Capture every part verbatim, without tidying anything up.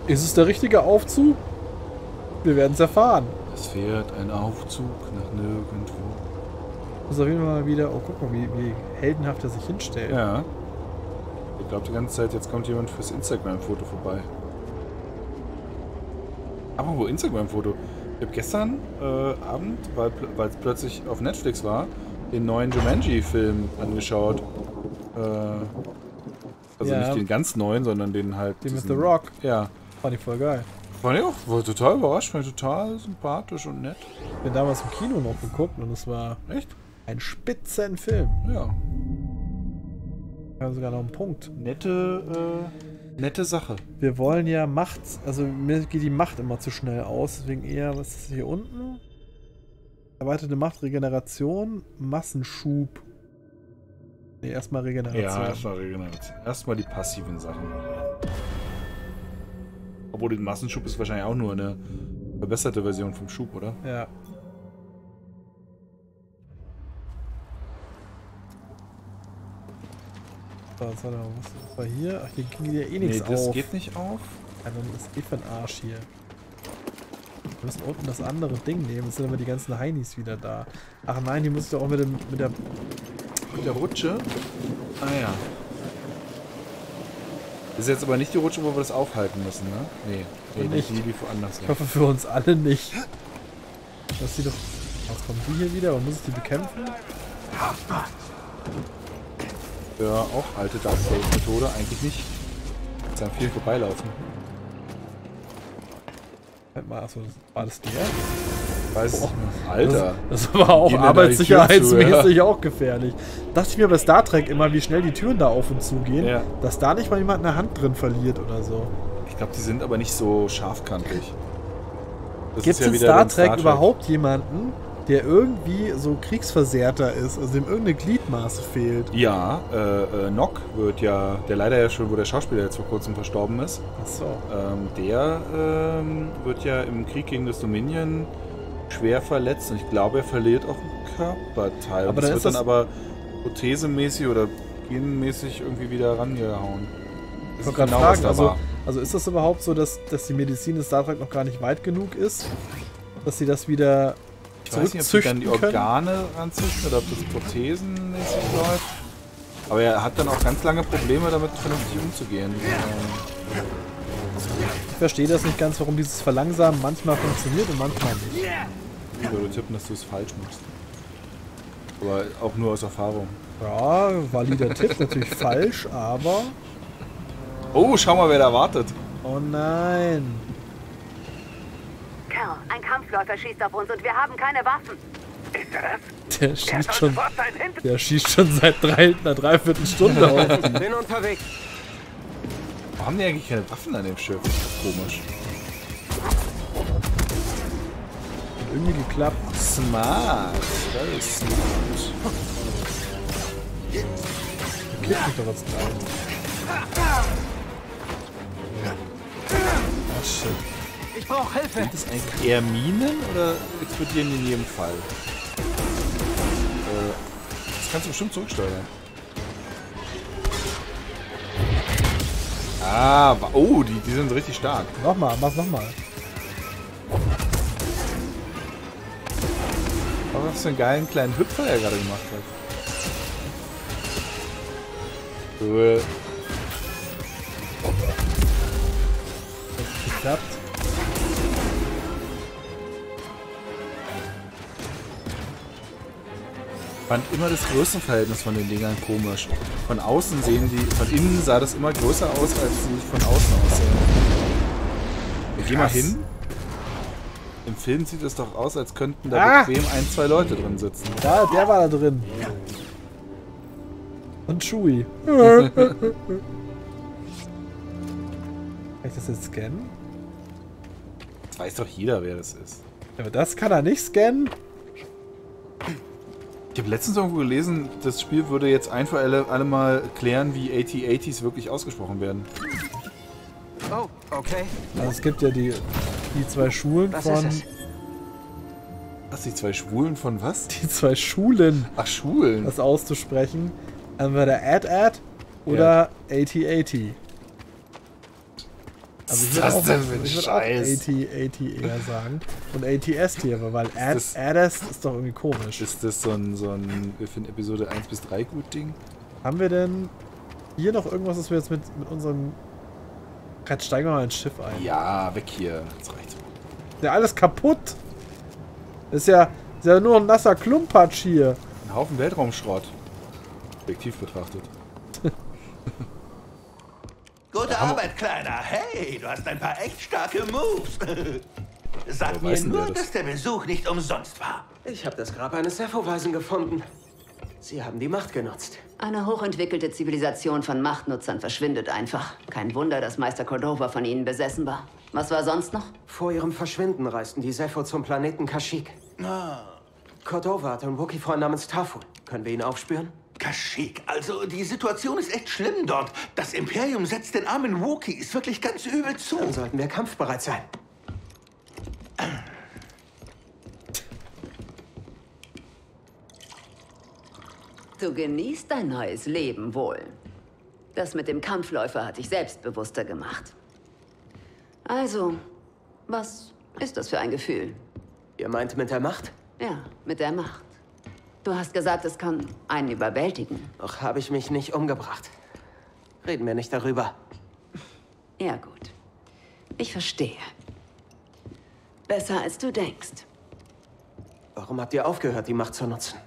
Ist es der richtige Aufzug? Wir werden es erfahren. Es fährt ein Aufzug nach nirgendwo. Muss auf jeden Fall mal wieder... Oh, guck mal, wie, wie heldenhaft er sich hinstellt. Ja. Ich glaube die ganze Zeit, jetzt kommt jemand fürs Instagram-Foto vorbei. Apropos Instagram-Foto. Ich habe gestern äh, Abend, weil es plötzlich auf Netflix war, den neuen Jumanji-Film angeschaut. Äh, also ja. nicht den ganz neuen, sondern den halt... Den diesen, mit The Rock. Ja. Fand ich voll geil. Fand ich auch, war total überrascht, war total sympathisch und nett. Ich bin damals im Kino noch geguckt und es war... Echt? Ein spitzen Film. Ja. Wir haben sogar noch einen Punkt. Nette, äh, nette Sache. Wir wollen ja Macht, also mir geht die Macht immer zu schnell aus, deswegen eher, was ist hier unten? Erweiterte Macht, Regeneration, Massenschub. Ne, erstmal Regeneration. Ja, erstmal Regeneration. Erstmal die passiven Sachen. Obwohl den Massenschub ist wahrscheinlich auch nur eine verbesserte Version vom Schub, oder? Ja. So, was war, da, was war hier? Ach, hier ging ja eh nichts auf. Nee, das geht nicht auf. Ja, dann ist eh für ein Arsch hier. Wir müssen unten das andere Ding nehmen. Jetzt sind aber die ganzen Heinis wieder da. Ach nein, die muss ich doch auch mit, dem, mit der... Mit der Rutsche? Ah ja. Das ist jetzt aber nicht die Rutsche, wo wir das aufhalten müssen, ne? Nee. Nee, nicht. Die, die woanders Ich hoffe für uns alle nicht. Das sieht doch... Was kommt die hier wieder? Man muss die bekämpfen? Ja, auch alte Dark Souls Methode. Eigentlich nicht. Jetzt am viel vorbeilaufen. Halt mal, achso, war das der? Weiß es Oh, nicht mehr. Alter. Das, das war auch Gehen mir da arbeitssicherheitsmäßig die Tür zu, ja. auch gefährlich. Dachte ich mir bei Star Trek immer, wie schnell die Türen da auf und zu gehen, Ja. dass da nicht mal jemand eine Hand drin verliert oder so. Ich glaube, die sind aber nicht so scharfkantig. Das Gibt es ist ja in wieder Star dann Trek überhaupt jemanden, der irgendwie so kriegsversehrter ist, also dem irgendeine Gliedmaße fehlt? Ja, äh, äh, Nock wird ja, der leider ja schon, wo der Schauspieler jetzt vor kurzem verstorben ist, Achso. ähm, der ähm, wird ja im Krieg gegen das Dominion schwer verletzt und ich glaube, er verliert auch ein Körperteil. Aber das dann wird ist dann das aber prothesemäßig oder genmäßig irgendwie wieder rangehauen. Ich wollte gerade fragen, also, also ist das überhaupt so, dass, dass die Medizin in Star Trek noch gar nicht weit genug ist, dass sie das wieder Ich weiß nicht, ob sie dann die können? Organe ranzüchten oder ob das prothesenmäßig läuft. Aber er hat dann auch ganz lange Probleme damit, vernünftig umzugehen. Ähm, Ich verstehe das nicht ganz, warum dieses Verlangsamen manchmal funktioniert und manchmal nicht. Ich würde tippen, dass du es falsch machst. Aber auch nur aus Erfahrung. Ja, valider Tipp, natürlich falsch, aber... Oh, schau mal, wer da wartet. Oh nein. Kerl, ein Kampfläufer schießt auf uns und wir haben keine Waffen. Ist er das? Der schießt schon, der schießt schon seit drei, einer Dreiviertelstunde auf. Bin unterwegs. Warum haben die eigentlich keine Waffen an dem Schiff? Das ist komisch. Hat irgendwie geklappt. Smart. Very smart. Klickt mich doch jetzt rein. Ah, shit. Ich brauche Hilfe. Sind das eigentlich eher Minen oder explodieren die in jedem Fall? Äh, das kannst du bestimmt zurücksteuern. Ah, wa- oh, die, die sind richtig stark. Nochmal, mach's nochmal. Aber was für einen geilen kleinen Hüpfer er gerade gemacht hat. Cool. Hat geklappt. Ich fand immer das Größenverhältnis von den Dingern komisch. Von außen sehen die, von innen sah das immer größer aus, als sie von außen aussehen. Ich geh mal hin. Im Film sieht es doch aus, als könnten da Ah! bequem ein, zwei Leute drin sitzen. Da, der war da drin. Und Chewie. Kann ich das jetzt scannen? Jetzt weiß doch jeder, wer das ist. Ja, aber das kann er nicht scannen. Ich habe letztens irgendwo gelesen, das Spiel würde jetzt ein für alle, alle mal klären, wie AT-ATs wirklich ausgesprochen werden. Oh, okay. Also es gibt ja die, die zwei Schulen Was von... ist es? Was, die zwei Schwulen von was? Die zwei Schulen, Ach, Schulen. das auszusprechen. Entweder A T A T oder A T A T. Also ich ist würde das auch, denn für ein ich würd auch Scheiß? A T, A T eher sagen. Und A T S-Tiere, weil Ad, das- Addest ist doch irgendwie komisch. Ist das so ein, so ein für ein Episode eins bis drei gut Ding? Haben wir denn hier noch irgendwas, was wir jetzt mit, mit unserem... Jetzt steigen wir mal ins Schiff ein. Ja, weg hier. Das reicht. Ist ja alles kaputt. Ist ja, ist ja nur ein nasser Klumpatsch hier. Ein Haufen Weltraumschrott. Objektiv betrachtet. Gute Arbeit, Kleiner. Hey, du hast ein paar echt starke Moves. Sag Woher mir weiß denn nur, der das? dass der Besuch nicht umsonst war. Ich habe das Grab eines Sepho-Weisen gefunden. Sie haben die Macht genutzt. Eine hochentwickelte Zivilisation von Machtnutzern verschwindet einfach. Kein Wunder, dass Meister Cordova von ihnen besessen war. Was war sonst noch? Vor ihrem Verschwinden reisten die Sepho zum Planeten Kashyyyk. Cordova hat einen Wookie-Freund namens Taful. Können wir ihn aufspüren? Kashyyyk, also die Situation ist echt schlimm dort. Das Imperium setzt den armen Wookiees wirklich ganz übel zu. Dann sollten wir kampfbereit sein. Du genießt dein neues Leben wohl. Das mit dem Kampfläufer hat dich selbstbewusster gemacht. Also, was ist das für ein Gefühl? Ihr meint mit der Macht? Ja, mit der Macht. Du hast gesagt, es kann einen überwältigen. Doch habe ich mich nicht umgebracht. Reden wir nicht darüber. Ja, gut. Ich verstehe. Besser als du denkst. Warum habt ihr aufgehört, die Macht zu nutzen?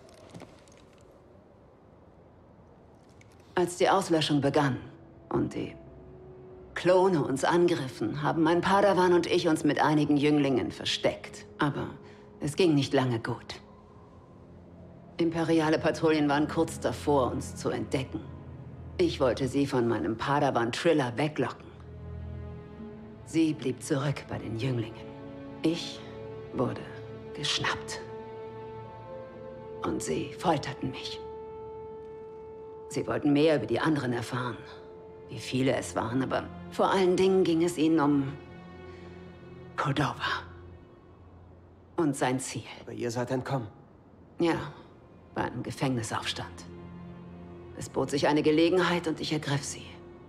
Als die Auslöschung begann und die Klone uns angriffen, haben mein Padawan und ich uns mit einigen Jünglingen versteckt. Aber es ging nicht lange gut. Imperiale Patrouillen waren kurz davor, uns zu entdecken. Ich wollte sie von meinem Padawan Triller weglocken. Sie blieb zurück bei den Jünglingen. Ich wurde geschnappt. Und sie folterten mich. Sie wollten mehr über die anderen erfahren. Wie viele es waren, aber vor allen Dingen ging es ihnen um Cordova. Und sein Ziel. Aber ihr seid entkommen. Ja, bei einem Gefängnisaufstand. Es bot sich eine Gelegenheit und ich ergriff sie.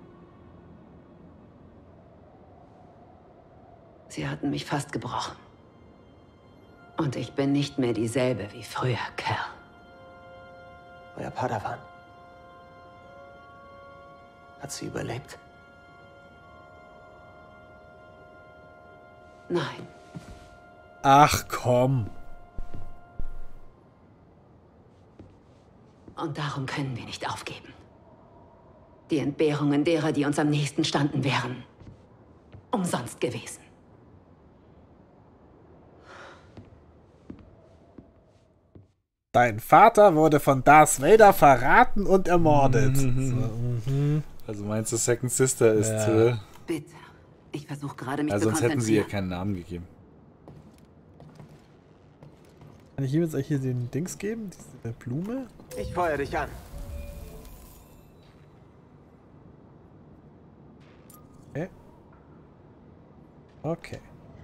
Sie hatten mich fast gebrochen. Und ich bin nicht mehr dieselbe wie früher, Kerl. Euer Padawan. Hat sie überlebt? Nein. Ach komm. Und darum können wir nicht aufgeben. Die Entbehrungen derer, die uns am nächsten standen, wären umsonst gewesen. Dein Vater wurde von Darth Vader verraten und ermordet. So, mhm. Also meinst du, Second Sister ist... Ja. Äh, Bitte. Ich versuche gerade, mich ja, zu sonst hätten sie ihr konzentrieren. keinen Namen gegeben. Kann ich ihm jetzt eigentlich hier den Dings geben? Diese Blume? Ich feuer dich an. Okay. Okay.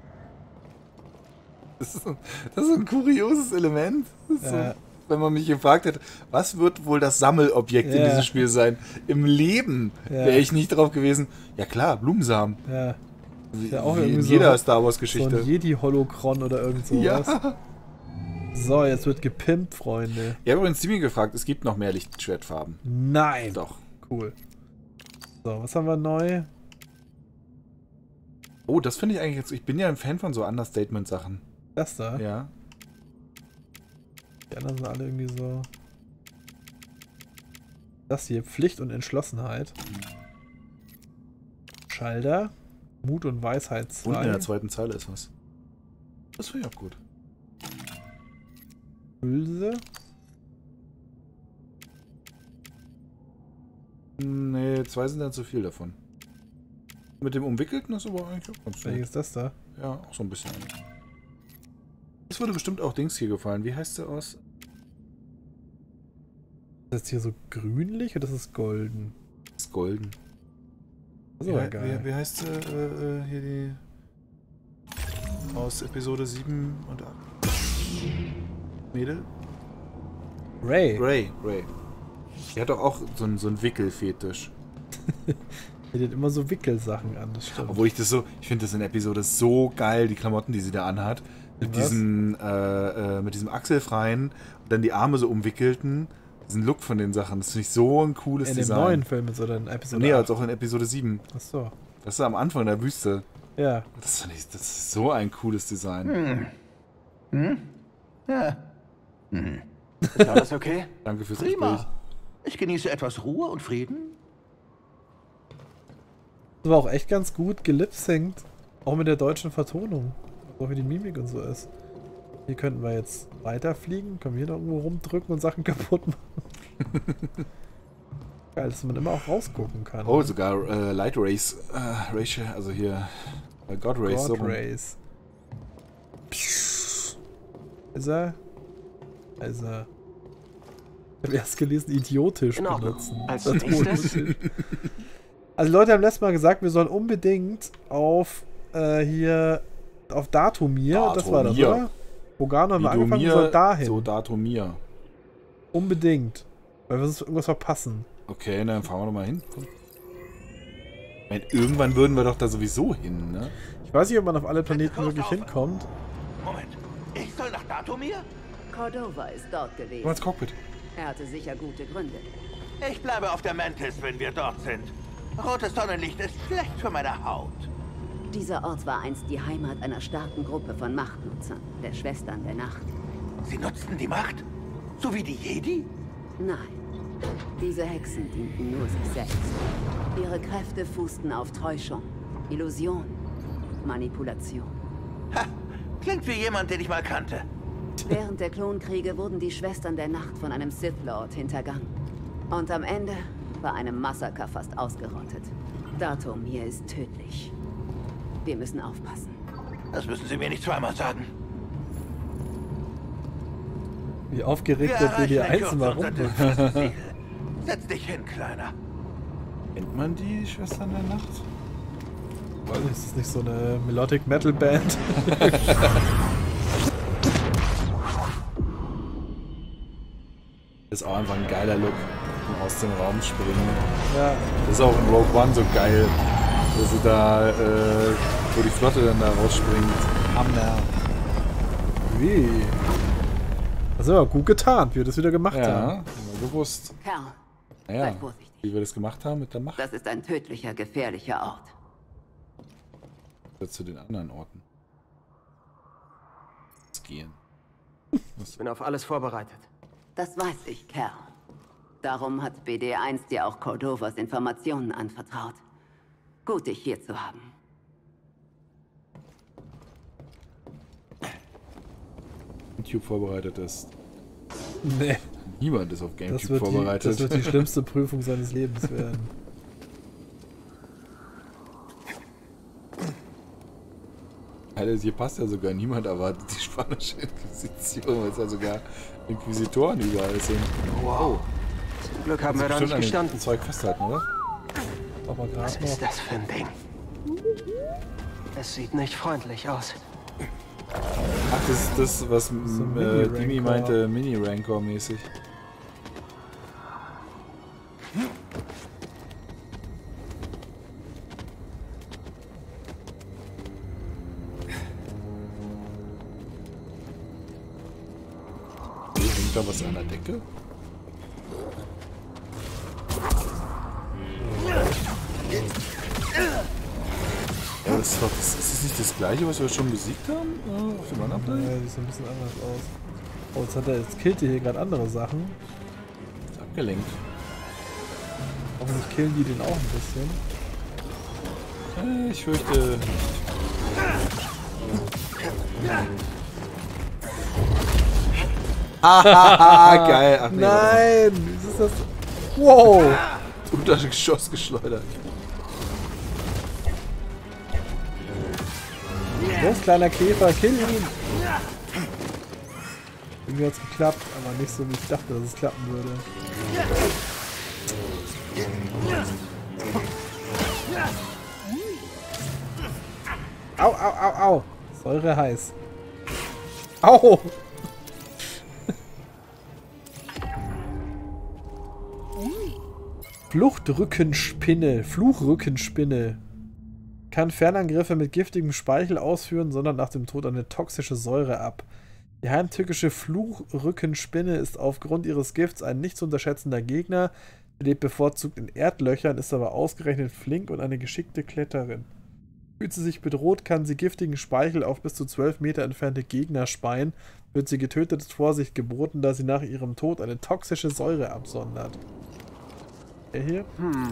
Das ist, ein, das ist ein kurioses Element. Das ist Ja. so, wenn man mich gefragt hätte, was wird wohl das Sammelobjekt in Ja. diesem Spiel sein? Im Leben Ja. wäre ich nicht drauf gewesen. Ja klar, Blumensamen. Ja. Wie, ja auch wie irgendwie in so- jeder Star So Wars-Geschichte. ein Jedi-Holokron oder irgend sowas. Ja. So, jetzt wird gepimpt, Freunde. Ich habe übrigens Timmy gefragt, es gibt noch mehr Lichtschwertfarben. Nein. Doch. Cool. So, was haben wir neu? Oh, das finde ich eigentlich jetzt. Ich bin ja ein Fan von so Understatement-Sachen. Das da? Ja. Die anderen sind alle irgendwie so... Das hier, Pflicht und Entschlossenheit. Schalter. Mut und Weisheit Und in zwei. der zweiten Zeile ist was. Das finde ich auch gut. Hülse. Nee, zwei sind dann zu viel davon. Mit dem Umwickelten ist aber eigentlich auch ganz Welches gut. ist das da? Ja, auch so ein bisschen. Das würde bestimmt auch Dings hier gefallen. Wie heißt der aus? Ist das jetzt hier so grünlich oder das ist golden? Das ist golden. Das ist wie, aber geil. Wie, wie heißt äh, äh, hier die aus Episode sieben und acht? Mädel? Ray. Ray, Ray. Die hat doch auch so einen, so einen Wickelfetisch. Die hat immer so Wickelsachen an, das stimmt. Obwohl ich das so, ich finde das in der Episode so geil, die Klamotten, die sie da anhat. Mit Was? diesen, äh, äh, mit diesem Achselfreien und dann die Arme so umwickelten. Diesen Look von den Sachen, das finde ich so ein cooles In dem Design. neuen Film ist oder in Episode Nee, acht? als auch in Episode sieben. Achso. Das ist am Anfang der Wüste. Ja. Das finde ich, das ist so ein cooles Design. Hm. Ja. Hm. Ist alles okay? Danke fürs Gespräch. Prima. Ich genieße etwas Ruhe und Frieden. Das war auch echt ganz gut gelipsingt. Auch mit der deutschen Vertonung. So wie die Mimik und so ist. Hier könnten wir jetzt weiterfliegen. Können wir hier noch irgendwo rumdrücken und Sachen kaputt machen. Geil, dass man immer auch rausgucken kann. Oh, sogar äh, Light Race. Äh, Race, also hier. Äh, God Race. God so rum. Race. Ist er? Ist er? Ich habe erst gelesen, idiotisch In Ordnung. benutzen. Als Das nächstes- Ton- Also die Leute haben letztes Mal gesagt, wir sollen unbedingt auf äh, hier auf Datumir, das war das, Datumir. oder? Bogano haben wir angefangen, wir Idomir, sollen dahin. So Datumir. Unbedingt. Weil wir sonst irgendwas verpassen. Okay, dann fahren wir doch mal hin. Komm. Ich meine, irgendwann würden wir doch da sowieso hin, ne? Ich weiß nicht, ob man auf alle Planeten wirklich hinkommt. Moment. Ich soll nach Datumir? Cordova ist dort Komm gewesen. ins Cockpit. Er hatte sicher gute Gründe. Ich bleibe auf der Mantis, wenn wir dort sind. Rotes Sonnenlicht ist schlecht für meine Haut. Dieser Ort war einst die Heimat einer starken Gruppe von Machtnutzern, der Schwestern der Nacht. Sie nutzten die Macht? So wie die Jedi? Nein, diese Hexen dienten nur sich selbst. Ihre Kräfte fußten auf Täuschung, Illusion, Manipulation. Ha! Klingt wie jemand, den ich mal kannte. Während der Klonkriege wurden die Schwestern der Nacht von einem Sith Lord hintergangen. Und am Ende war einem Massaker fast ausgerottet. Datumir ist tödlich. Wir müssen aufpassen. Das müssen Sie mir nicht zweimal sagen. Wie aufgeregt Wir der B D erreichen in eins Kürze war unser rum. drittes Ziel. Setz dich hin, Kleiner. Kennt man die Schwestern der Nacht? Weiß nicht, ist das nicht so eine Melodic Metal Band? Ist auch einfach ein geiler Look. Aus dem Raum springen. Ja. Das ist auch in Rogue One so geil. Wo sie da, äh, wo die Flotte dann da rausspringt. Hammer. Wie? Das ist aber gut getan, wie wir das wieder gemacht Ja, haben. immer gewusst. Kerl, Naja, Seid vorsichtig. wie wir das gemacht haben mit der Macht. das ist ein tödlicher, gefährlicher Ort. Zu den anderen Orten. Das gehen. Ich bin auf alles vorbereitet. Das weiß ich, Kerl. Darum hat B D eins dir auch Cordovas Informationen anvertraut. Gut, dich hier zu haben. GameCube vorbereitet ist. Nee, Niemand ist auf das GameCube wird, die, vorbereitet. das wird die schlimmste Prüfung seines Lebens werden. Alter, hier passt ja sogar niemand erwartet die spanische Inquisition, weil es ja sogar Inquisitoren überall sind. Wow. Zum Glück haben wir da Bestimmt nicht an dem gestanden. Zeug festhalten, oder? Aber Was gerade noch. ist das für ein Ding? Es sieht nicht freundlich aus. Ach, das ist das, was So ein äh, Mini-Rancor. Dimi meinte, Mini-Rancor-mäßig. Hängt da was an der Decke? Ja, das ist doch, das, ist das nicht das gleiche, was wir schon besiegt haben? Ja, auf dem anderen Plan? Ja, sieht so ein bisschen anders aus. Oh, jetzt, hat er, jetzt killt ihr hier gerade andere Sachen. Ist abgelenkt. Hoffentlich killen die den auch ein bisschen. Äh, ich fürchte nicht. Hahaha, geil. Ach nee, Nein! Was ist das? Wow! unter das Geschoss geschleudert. Los, kleiner Käfer, kill ihn! Irgendwie hat's geklappt, aber nicht so, wie ich dachte, dass es klappen würde. Au, au, au, au! Säure heiß. Au! Fluchtrückenspinne. Fluchrückenspinne. Kann Fernangriffe mit giftigem Speichel ausführen, sondern nach dem Tod eine toxische Säure ab. Die heimtückische Fluchrückenspinne ist aufgrund ihres Gifts ein nicht zu unterschätzender Gegner. Sie lebt bevorzugt in Erdlöchern, ist aber ausgerechnet flink und eine geschickte Kletterin. Fühlt sie sich bedroht, kann sie giftigen Speichel auf bis zu zwölf Meter entfernte Gegner speien. Wird sie getötet, ist Vorsicht geboten, da sie nach ihrem Tod eine toxische Säure absondert. Der hier? Hm.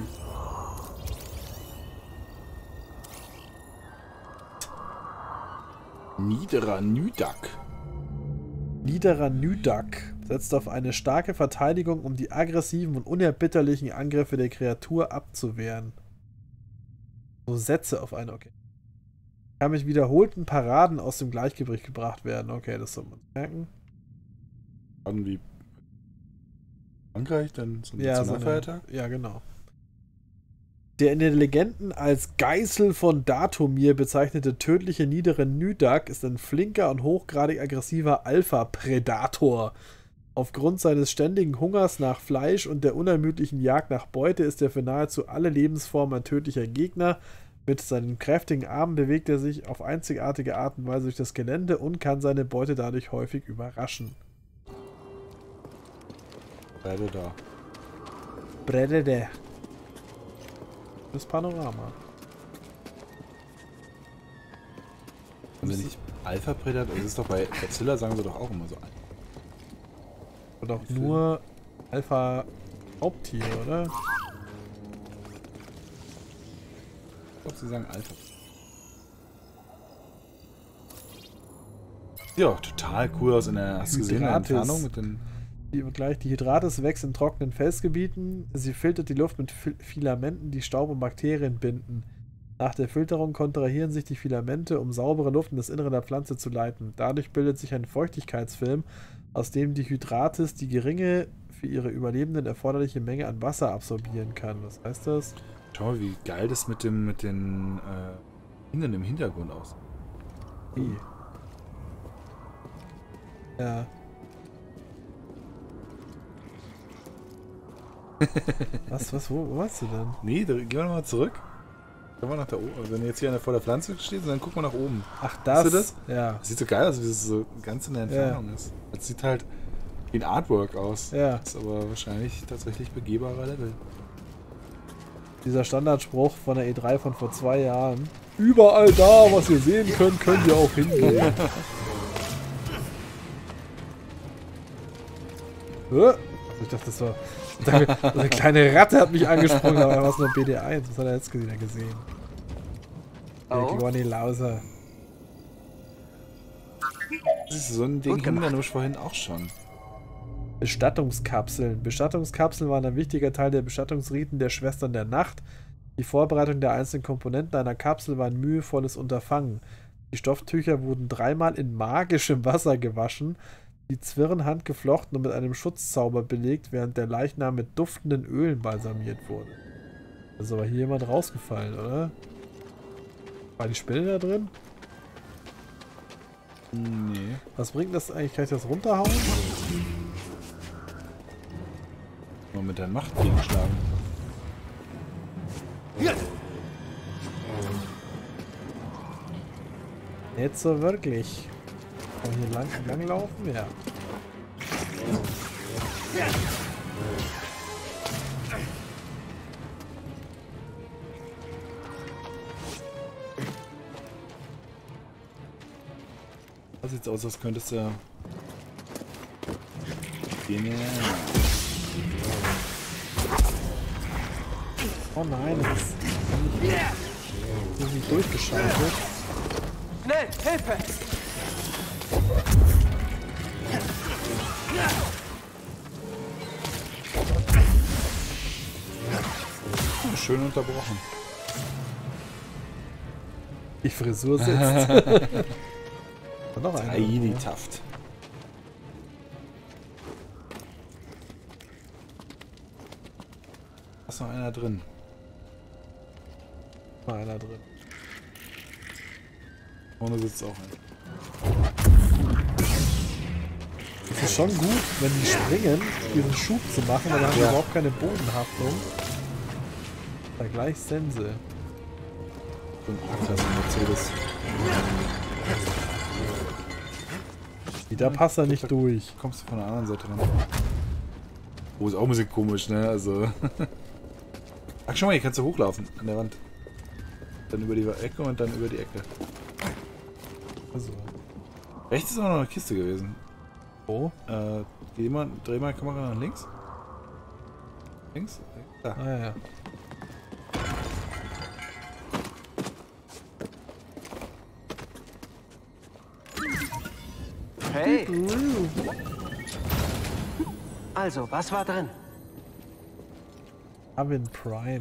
Niederer Nüdak. Niederer Nüdak setzt auf eine starke Verteidigung, um die aggressiven und unerbitterlichen Angriffe der Kreatur abzuwehren. So Sätze auf eine, okay. Kann mit wiederholten Paraden aus dem Gleichgewicht gebracht werden. Okay, das soll man merken. Paraden wie Frankreich, dann so ein Ja, Nationalfeiertag? So eine, ja, genau. Der in den Legenden als Geißel von Dathomir bezeichnete tödliche niedere Nüdak ist ein flinker und hochgradig aggressiver Alpha-Predator. Aufgrund seines ständigen Hungers nach Fleisch und der unermüdlichen Jagd nach Beute ist er für nahezu alle Lebensformen ein tödlicher Gegner. Mit seinen kräftigen Armen bewegt er sich auf einzigartige Art und Weise durch das Gelände und kann seine Beute dadurch häufig überraschen. Predator. Predator. Das Panorama. Und wenn ich Alpha Predator, das ist doch bei Godzilla, sagen sie doch auch immer so. Oder auch nur Alpha Haupttier, oder? Ich glaube, sie sagen Alpha. Ja, total cool aus in der, hast du gesehen, in der Entfernung mit den... Die, gleich, die Hydratis wächst in trockenen Felsgebieten. Sie filtert die Luft mit Fil Filamenten, die Staub und Bakterien binden. Nach der Filterung kontrahieren sich die Filamente, um saubere Luft in das Innere der Pflanze zu leiten. Dadurch bildet sich ein Feuchtigkeitsfilm, aus dem die Hydratis die geringe, für ihre Überlebenden erforderliche Menge an Wasser absorbieren kann. Was heißt das? Schau mal, wie geil das mit dem mit den äh, Kindern im Hintergrund aussieht. Wie? Ja. was, was, wo, wo warst du denn? Nee, da, gehen wir nochmal zurück. Gehen wir nach da oben. Wenn du jetzt hier vor der Pflanze stehst, dann gucken wir nach oben. Ach, das? Siehst du das? Ja. Das sieht so geil aus, wie es so ganz in der Entfernung Ja. ist. Das sieht halt wie ein Artwork aus. Ja. Das ist aber wahrscheinlich tatsächlich begehbarer Level. Dieser Standardspruch von der E drei von vor zwei Jahren. Überall da, was ihr sehen könnt, könnt ihr auch hingehen. Hä? Ich dachte, das war... Eine kleine Ratte hat mich angesprochen, aber war es nur B D eins. Was hat er jetzt wieder gesehen? Der Oh. Glorny Lauser. Das ist so ein Ding, hing da nur vorhin auch schon. Bestattungskapseln. Bestattungskapseln waren ein wichtiger Teil der Bestattungsriten der Schwestern der Nacht. Die Vorbereitung der einzelnen Komponenten einer Kapsel war ein mühevolles Unterfangen. Die Stofftücher wurden dreimal in magischem Wasser gewaschen, die Zwirnhand geflochten und mit einem Schutzzauber belegt, während der Leichnam mit duftenden Ölen balsamiert wurde. Da ist aber hier jemand rausgefallen, oder? War die Spinne da drin? Nee. Was bringt das eigentlich? Kann ich das runterhauen? Mal mit der Macht gegenschlagen. Nicht so wirklich. Kann man hier lang, lang laufen? Ja. Das sieht aus, als könntest du... Genial. Oh nein, das ist ist nicht durchgeschaltet. Schnell, Hilfe! Schön unterbrochen. Die Frisur sitzt. Noch einer. Aidi-Taft. Da ist noch einer drin. Noch einer drin. Vorne sitzt auch einer. Es ist schon gut, wenn die springen, diesen Schub zu machen, weil dann haben die Ja. überhaupt keine Bodenhaftung. Da gleich Sense. So ein A-Klasse Mercedes. Da passt er nicht durch. Kommst du von der anderen Seite ran? Oh, ist auch ein bisschen komisch, ne? Also. Ach, schau mal, hier kannst du hochlaufen an der Wand. Dann über die Ecke und dann über die Ecke. Also. Rechts ist auch noch eine Kiste gewesen. Wo? Äh, geh mal, dreh mal die Kamera nach links. Links? Da. Ah ja. Hey! Also, was war drin? Avin Prime.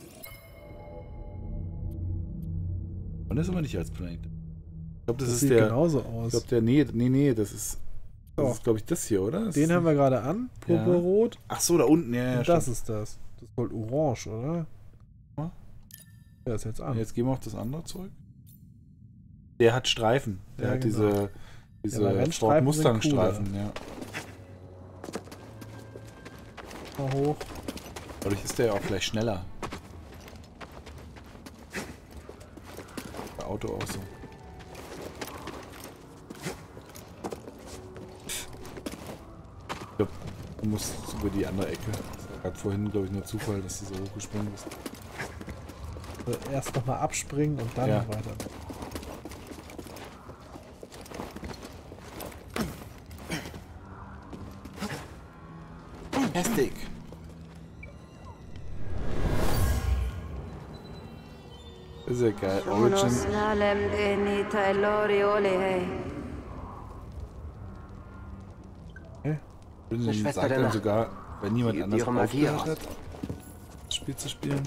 Und das ist aber nicht als Planet. Ich glaube, das, Das ist sieht der. genauso Ich aus. glaube, der. Nee, nee, nee, das ist. Das Doch. ist, glaube ich, das hier, oder? Das Den ist haben wir gerade an. Purpurrot. Ja. Ach so, da unten, ja, ja. Und das ist das. Das ist wohl orange, oder? Ja. Der ist jetzt an. Jetzt gehen wir auf das andere zurück. Der hat Streifen. Der Ja, hat genau. diese. Diese Ja, aber Ford Rennstreifen Mustang sind cooler. Streifen, ja. Mal hoch. Dadurch ist der ja auch gleich schneller. Der Auto auch so. Ich glaube, du musst über die andere Ecke. Das war gerade vorhin, glaube ich, nur Zufall, dass du so hochgesprungen bist. Also erst nochmal abspringen und dann Ja. weiter. Fantastic. Das ist ja geil. Origin. Origin Schwester sagt der dann Nacht. sogar, wenn niemand Sie übt anders ihre Magie aufgehört aus. hat, das Spiel zu spielen.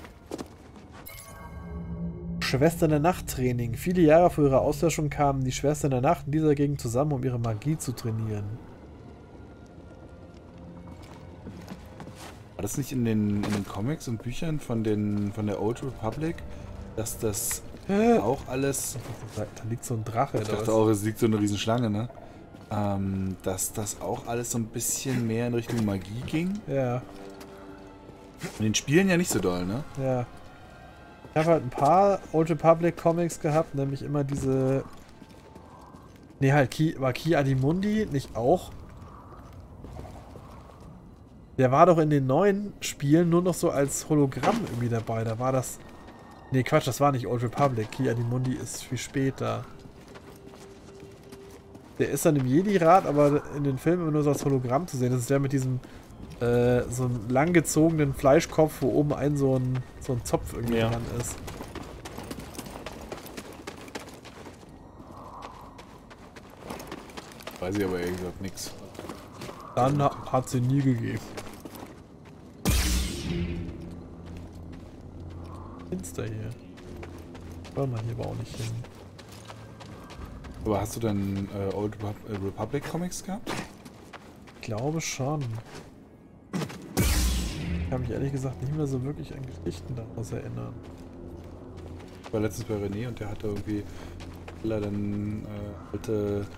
Schwestern der Nacht Training. Viele Jahre vor ihrer Auslöschung kamen die Schwestern der Nacht in dieser Gegend zusammen, um ihre Magie zu trainieren. War das nicht in den, in den Comics und Büchern von, den, von der Old Republic, dass das Hä? auch alles... Da, da liegt so ein Drache. Ich oder dachte was? auch, es liegt so eine Riesenschlange, ne? Ähm, dass das auch alles so ein bisschen mehr in Richtung Magie ging. Ja, In den Spielen ja nicht so doll, ne? ja. Ich habe halt ein paar Old Republic Comics gehabt, nämlich immer diese... Ne, halt, Ki, war Ki Adimundi nicht auch? Der war doch in den neuen Spielen nur noch so als Hologramm irgendwie dabei. Da war das... Ne, Quatsch, das war nicht Old Republic. Ki Adimundi ist viel später. Der ist dann im Jedi-Rat, aber in den Filmen immer nur so als Hologramm zu sehen. Das ist der mit diesem äh, so einem langgezogenen Fleischkopf, wo oben ein so ein, so ein Zopf irgendwie Ja. dran ist. Weiß ich aber ehrlich gesagt nix. Dann ha- hat sie nie gegeben. Finster hier. Soll man hier aber auch nicht hin. Aber hast du dann äh, Old Repu- äh, Republic Comics gehabt? Ich glaube schon. Ich kann mich ehrlich gesagt nicht mehr so wirklich an Geschichten daraus erinnern. Ich war letztens bei René und der hatte irgendwie alle dann äh, alte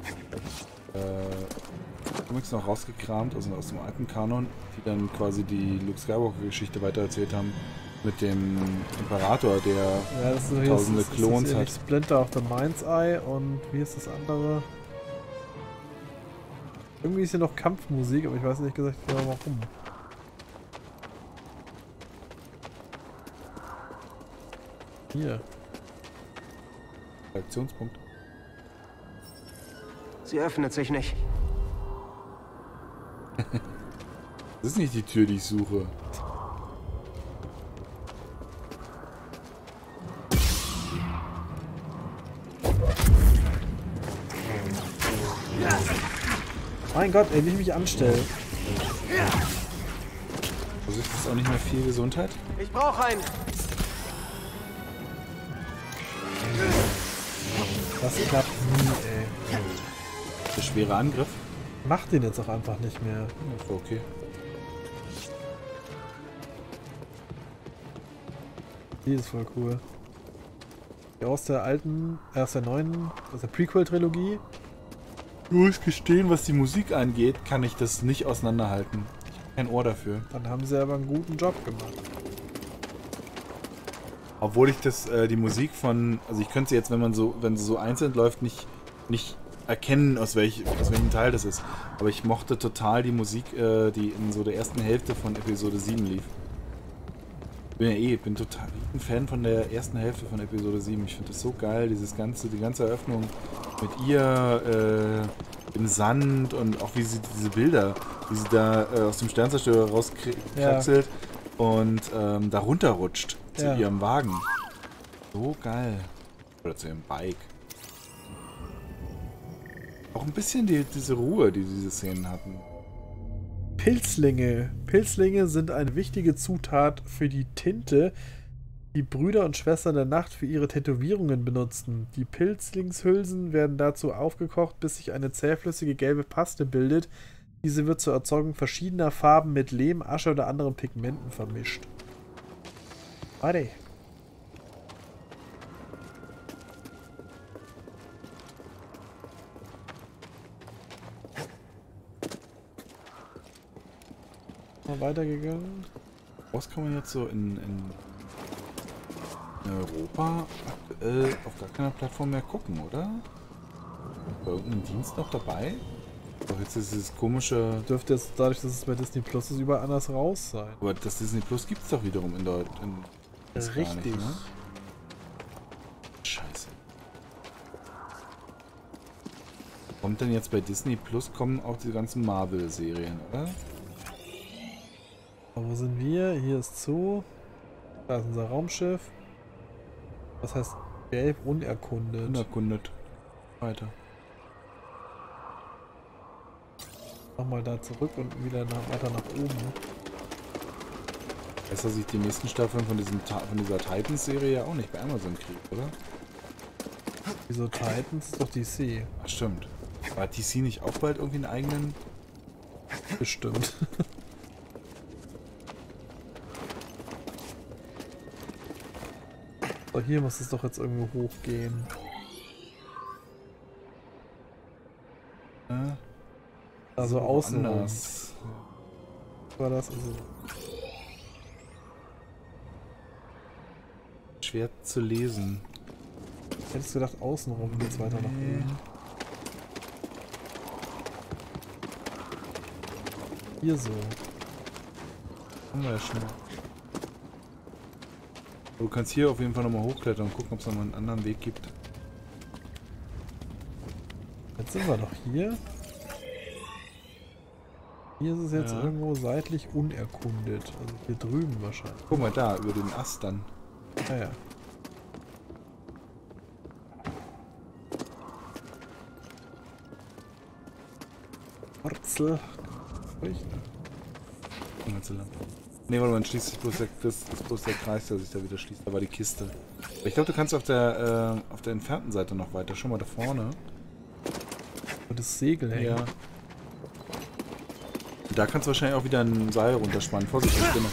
äh, Comics noch rausgekramt, also aus dem alten Kanon, die dann quasi die Luke Skywalker Geschichte weitererzählt haben mit dem Imperator, der Ja, das ist hier tausende ist, ist, Klons ist hat. Splinter of the Mind's Eye und wie ist das andere? Irgendwie ist hier noch Kampfmusik, aber ich weiß nicht gesagt genau warum. Hier. Reaktionspunkt. Sie öffnet sich nicht. Das ist nicht die Tür, die ich suche. Mein Gott, ey, wie ich mich anstelle. Also ist das auch nicht mehr viel Gesundheit? Ich brauche einen. Das klappt nie, ey. Der schwere Angriff? Mach den jetzt auch einfach nicht mehr. Das war okay. Die ist voll cool. Die aus der alten, äh, aus der neuen, aus der Prequel-Trilogie. Ich muss gestehen, was die Musik angeht, kann ich das nicht auseinanderhalten. Ich habe kein Ohr dafür. Dann haben sie aber einen guten Job gemacht. Obwohl ich das, äh, die Musik von, also ich könnte sie jetzt, wenn man so, wenn sie so einzeln läuft, nicht, nicht erkennen, aus, welch, aus welchem Teil das ist. Aber ich mochte total die Musik, äh, die in so der ersten Hälfte von Episode sieben lief. Ich bin ja eh, bin total ein Fan von der ersten Hälfte von Episode sieben. Ich finde das so geil, dieses ganze, die ganze Eröffnung mit ihr äh, im Sand und auch wie sie diese Bilder, wie sie da äh, aus dem Sternzerstörer rauskraxelt ja. und ähm, da runterrutscht zu ja. ihrem Wagen. So geil. Oder zu ihrem Bike. Auch ein bisschen die, diese Ruhe, die diese Szenen hatten. Pilzlinge. Pilzlinge sind eine wichtige Zutat für die Tinte, die Brüder und Schwestern der Nacht für ihre Tätowierungen benutzten. Die Pilzlingshülsen werden dazu aufgekocht, bis sich eine zähflüssige gelbe Paste bildet. Diese wird zur Erzeugung verschiedener Farben mit Lehm, Asche oder anderen Pigmenten vermischt. Warte. Weitergegangen. Was kann man jetzt so in, in Europa aktuell auf gar keiner Plattform mehr gucken, oder? War irgendein Dienst noch dabei? Doch jetzt ist dieses komische... Dürfte jetzt dadurch, dass es bei Disney Plus ist, überall anders raus sein. Aber das Disney Plus gibt es doch wiederum in Deutschland. Richtig. Nicht, ne? Scheiße. Kommt denn jetzt bei Disney Plus, kommen auch die ganzen Marvel-Serien, oder? Wo sind wir? Hier ist Zoo. Da ist unser Raumschiff. Was heißt gelb? Unerkundet. Unerkundet. Weiter. Nochmal da zurück und wieder nach, weiter nach oben. Heißt, dass ich die nächsten Staffeln von, diesem, von dieser Titans-Serie ja auch nicht bei Amazon kriege, oder? Wieso Titans? Ist doch D C. Ach stimmt. War D C nicht auch bald irgendwie einen eigenen? Bestimmt. So, hier muss es doch jetzt irgendwo hochgehen. Ja. Also so außen anders. War das also schwer zu lesen. Hättest du gedacht, außenrum geht's weiter nach oben. Hier so. Haben wir ja schon. Du kannst hier auf jeden Fall nochmal hochklettern und gucken, ob es nochmal einen anderen Weg gibt. Jetzt sind wir doch hier. Hier ist es jetzt ja. irgendwo seitlich unerkundet. Also hier drüben wahrscheinlich. Guck mal da, über den Ast dann. Ja, ja. Wurzel. Ne, warte mal, dann schließt sich bloß der, das ist bloß der Kreis, der sich da wieder schließt. Da war die Kiste. Aber ich glaube, du kannst auf der äh, auf der entfernten Seite noch weiter. Schau mal da vorne. Und das Segel hängen. Ja. Und da kannst du wahrscheinlich auch wieder ein Seil runterspannen. Vorsicht, ich bin noch.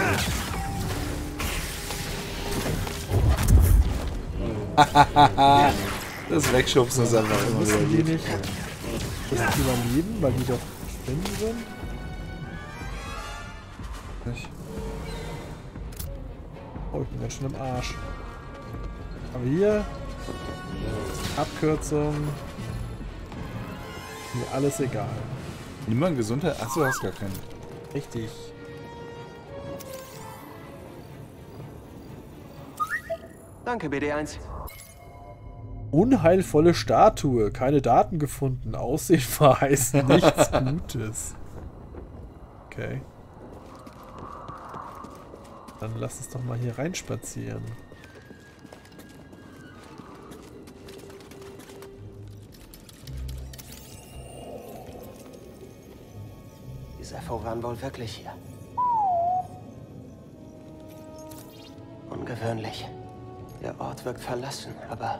Das Wegschubsen ist einfach immer wieder die nicht das überleben, weil die doch Spinnen sind? Nicht. Oh, ich bin ganz schön im Arsch. Aber hier Abkürzung. Mir alles egal. Niemand Gesundheit? Achso, du hast gar keinen. Richtig. Danke, B D eins. Unheilvolle Statue. Keine Daten gefunden. Aussehen verheißt nichts Gutes. Okay. Dann lass uns doch mal hier reinspazieren. Die Zeffo waren wohl wirklich hier. Ungewöhnlich. Der Ort wirkt verlassen, aber...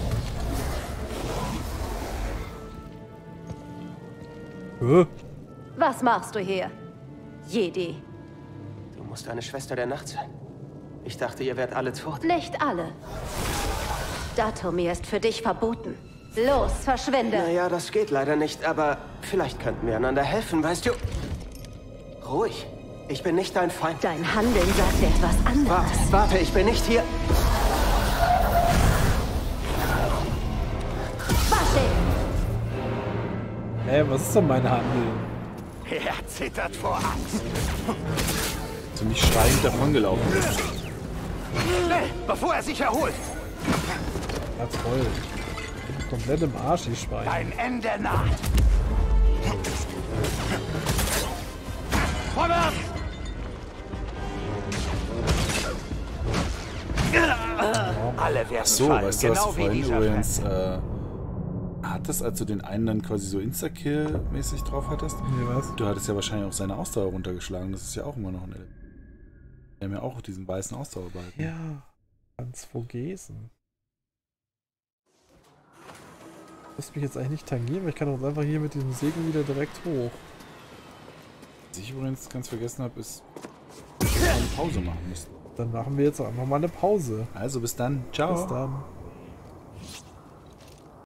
Hä? Was machst du hier, Jedi? Du musst eine Schwester der Nacht sein. Ich dachte, ihr wärt alle tot. Nicht alle. Datomir ist für dich verboten. Los, verschwinde! Naja, das geht leider nicht, aber vielleicht könnten wir einander helfen, weißt du? Ruhig. Ich bin nicht dein Feind. Dein Handeln sagt etwas anderes. Warte, warte, ich bin nicht hier. Warte! Hä, was ist denn mein Handeln? Er zittert vor Angst. So nicht schreiend davongelaufen ist. Schnell, bevor er sich erholt. Ja, toll. Komplett im Arsch, die Schweine. Dein Ende naht. Vorwärts! Alle werden So, fallen, weißt du, was genau du wie vorhin dieser übrigens äh, hattest, als du den einen dann quasi so Insta-Kill-mäßig drauf hattest? Nee, was? Du hattest ja wahrscheinlich auch seine Ausdauer runtergeschlagen. Das ist ja auch immer noch ein Element. Wir haben ja auch diesen weißen Ausdauer behalten. Ja, Transvogesen. Du musst mich jetzt eigentlich nicht tangieren, weil ich kann doch einfach hier mit diesem Segen wieder direkt hoch. Was ich übrigens ganz vergessen habe, ist, dass wir eine Pause machen müssen. Dann machen wir jetzt auch einfach mal eine Pause. Also bis dann. Ciao. Bis dann.